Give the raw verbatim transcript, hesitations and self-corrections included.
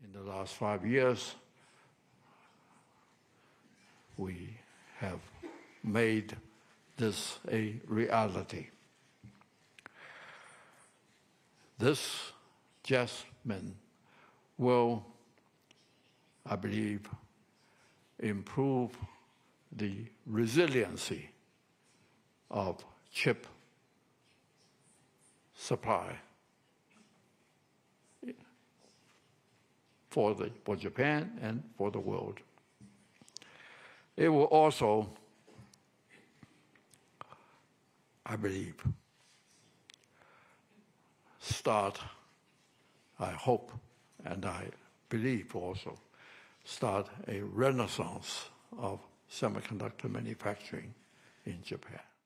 In the last five years, we have made this a reality. This adjustment will, I believe, improve the resiliency of chip supply for, the, for Japan and for the world. It will also, I believe, start, I hope, and I believe also, start a renaissance of semiconductor manufacturing in Japan.